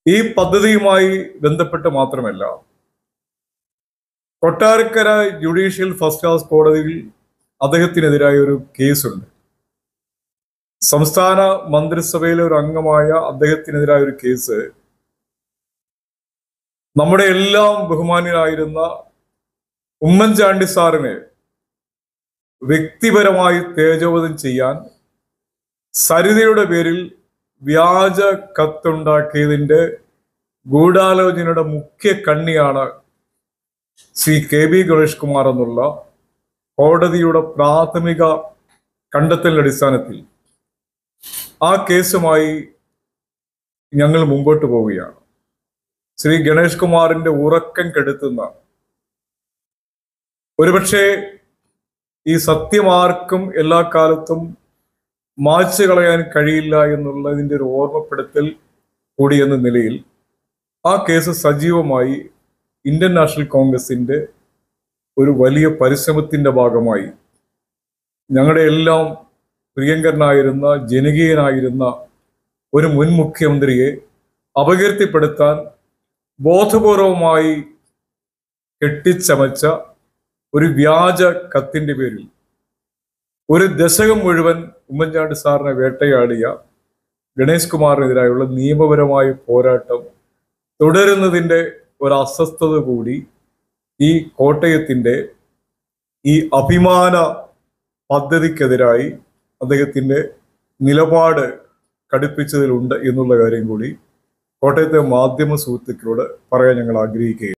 ഈ പദ്ധതിയുമായി ബന്ധപ്പെട്ട് മാത്രമല്ല, കൊട്ടാരക്കര ജുഡീഷ്യൽ ഫസ്റ്റ് ക്ലാസ് കോടതിയിൽ അദ്ദേഹത്തിനെതിരായ ഒരു കേസുണ്ട്. സംസ്ഥാന മന്ത്രിസഭയിലെ ഒരു അംഗമായ അദ്ദേഹത്തിനെതിരായ ഒരു കേസ് നമ്മുടെ എല്ലാം ബഹുമാന്യനായിരുന്ന ഉമ്മൻചാണ്ടി സാറിനെ വ്യക്തിപരമായി തേജോവധം ചെയ്യാൻ സരിതയുടെ പേരിൽ വ്യാജ കത്തുണ്ടാക്കിയതിന്റെ ഗൂഢാലോചനയുടെ മുഖ്യ കണ്ണിയാണ് ശ്രീ KB ഗണേഷ് കുമാർ എന്നുള്ള കോടതിയുടെ പ്രാഥമിക കണ്ടെത്തലിന്റെ അടിസ്ഥാനത്തിൽ ആ കേസുമായി ഞങ്ങൾ മുമ്പോട്ട് പോവുകയാണ്. ശ്രീ ഗണേഷ് കുമാറിന്റെ ഉറക്കം കെടുത്തുന്ന, ഒരുപക്ഷെ ഈ സത്യമാർക്കും എല്ലാ കാലത്തും മായ്ച്ചു കളയാൻ കഴിയില്ല എന്നുള്ളതിൻ്റെ ഒരു ഓർമ്മപ്പെടുത്തൽ കൂടി എന്ന നിലയിൽ ആ കേസ് സജീവമായി ഇന്ത്യൻ നാഷണൽ കോൺഗ്രസിന്റെ ഒരു വലിയ പരിശ്രമത്തിന്റെ ഭാഗമായി ഞങ്ങളുടെ എല്ലാം പ്രിയങ്കരനായിരുന്ന ജനകീയനായിരുന്ന ഒരു മുൻ മുഖ്യമന്ത്രിയെ അപകീർത്തിപ്പെടുത്താൻ ബോധപൂർവമായി കെട്ടിച്ചമച്ച ഒരു വ്യാജ കത്തിന്റെ പേരിൽ ഒരു ദശകം മുഴുവൻ ഉമ്മൻചാണ്ടി സാറിനെ വേട്ടയാടിയ ഗണേഷ് കുമാറിനെതിരായുള്ള നിയമപരമായ പോരാട്ടം തുടരുന്നതിൻ്റെ ഒരു അസ്വസ്ഥത കൂടി ഈ കോട്ടയത്തിൻ്റെ ഈ അഭിമാന പദ്ധതിക്കെതിരായി അദ്ദേഹത്തിൻ്റെ നിലപാട് കടുപ്പിച്ചതിലുണ്ട് എന്നുള്ള കാര്യം കൂടി കോട്ടയത്തെ മാധ്യമ സുഹൃത്തുക്കളോട് പറയാൻ ഞങ്ങൾ ആഗ്രഹിക്കുകയാണ്.